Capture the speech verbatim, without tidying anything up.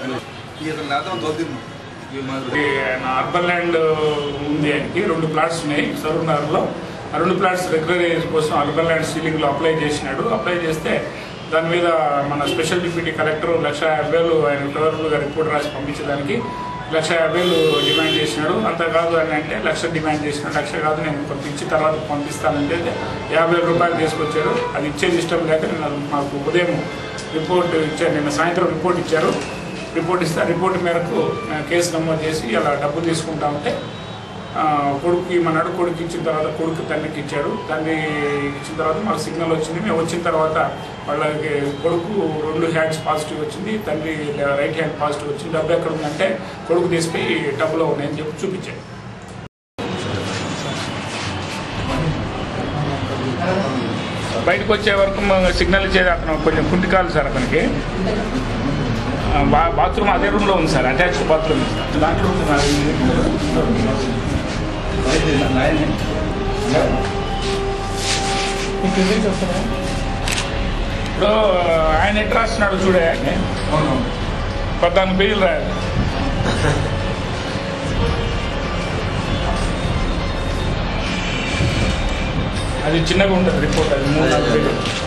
Urban land ఉంది, ఆయనకి రెండు ప్లాట్స్ ఉన్నాయి సరూర్నగర్లో. ఆ రెండు ప్లాట్స్ రెగ్యులరైజ్ కోసం అర్బన్ ల్యాండ్ సీలింగ్లో అప్లై చేసినాడు. అప్లై చేస్తే దాని మీద మన స్పెషల్ డిప్యూటీ కలెక్టర్ లక్ష యాభై వేలు ఆయన ఫేవరబుల్గా రిపోర్ట్ రాసి పంపించడానికి లక్ష యాభై వేలు డిమాండ్ చేసినాడు. అంత కాదు అని అంటే లక్ష డిమాండ్ చేసినాడు. లక్ష కాదు నేను పంపించి తర్వాత పంపిస్తానంటే యాభై వేల రూపాయలు తీసుకొచ్చారు. అది ఇచ్చేది ఇష్టం లేక నిన్న మాకు ఉదయం రిపోర్ట్ ఇచ్చారు, నిన్న సాయంత్రం రిపోర్ట్ ఇచ్చారు. రిపోర్ట్ ఇస్తే రిపోర్ట్ మేరకు కేసు నమోదు చేసి అలా డబ్బు తీసుకుంటా ఉంటే కొడుకు ఇమ్మన్నాడు. కొడుకు ఇచ్చిన తర్వాత కొడుకు తండ్రికి ఇచ్చాడు. తండ్రి ఇచ్చిన తర్వాత మాకు సిగ్నల్ వచ్చింది. మేము వచ్చిన తర్వాత వాళ్ళకి కొడుకు రెండు హ్యాండ్స్ పాజిటివ్ వచ్చింది, తండ్రి రైట్ హ్యాండ్ పాజిటివ్ వచ్చింది. డబ్బు ఎక్కడ ఉందంటే కొడుకు తీసిపోయి డబ్బులో ఉన్నాయని చెప్పి చూపించాడు. బయటకు వచ్చే వరకు సిగ్నల్ ఇచ్చేది అతను కొంచెం కుంటికాలు సార్. అతనికి బా బాత్రూమ్ అదే రూమ్లో ఉంది సార్, అటాచ్డ్ బాత్రూమ్ దాంట్లో ఉంది సార్. ఇప్పుడు ఆయన ఎట్లా రాస్తున్నాడు చూడే, పద్నాలుగు పేజీలు రాయాలి. అది చిన్నగా ఉంటుంది రిపోర్ట్, అది మూడు నాలుగు పేజీలు.